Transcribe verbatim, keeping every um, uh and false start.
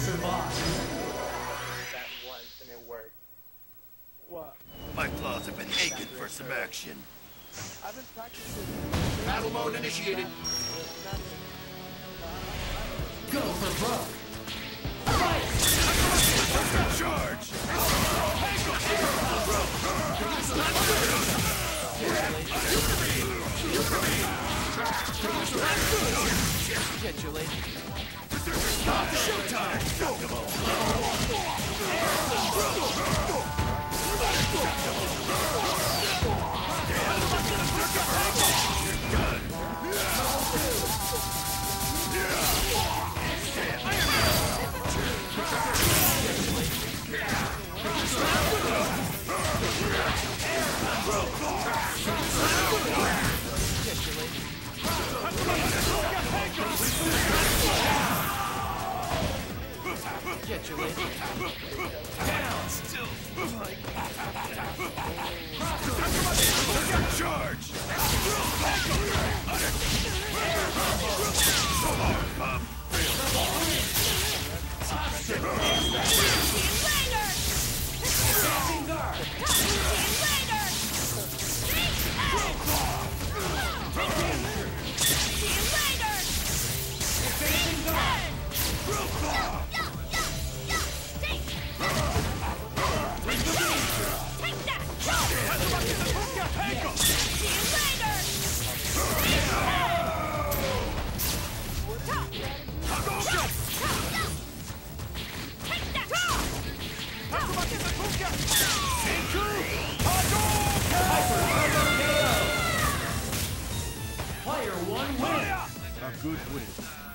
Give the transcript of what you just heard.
that once and it worked. What? My claws have been aching for some action. I've been practicing. Battle mode initiated. Go for broke. Charge! Get you lady. Showtime! Get you lady. Down! Still like... Charge! Player one win. A good win.